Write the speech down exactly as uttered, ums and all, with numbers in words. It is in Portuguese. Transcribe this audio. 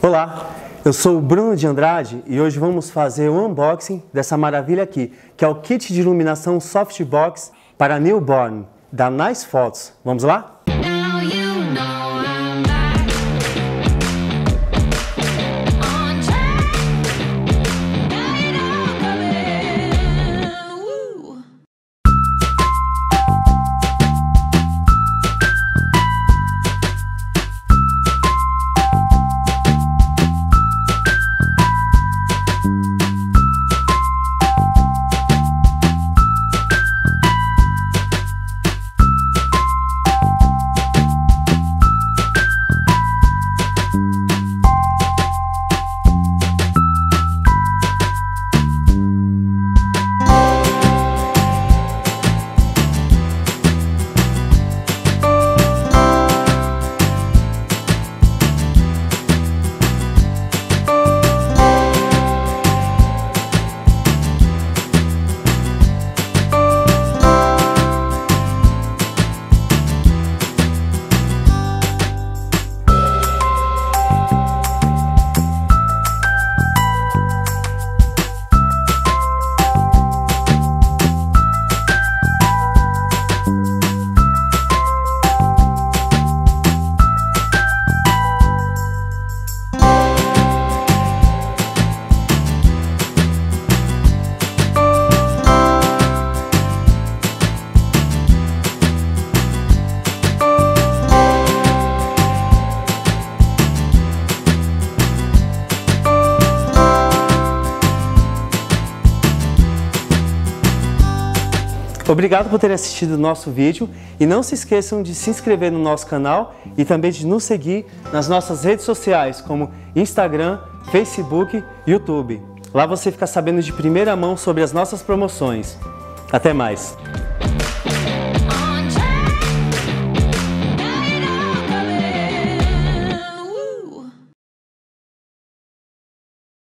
Olá, eu sou o Bruno de Andrade e hoje vamos fazer o unboxing dessa maravilha aqui, que é o kit de iluminação SOFTBOX para newborn, da MAIS Fotos. Vamos lá? Obrigado por terem assistido o nosso vídeo e não se esqueçam de se inscrever no nosso canal e também de nos seguir nas nossas redes sociais como Instagram, Facebook e YouTube. Lá você fica sabendo de primeira mão sobre as nossas promoções. Até mais!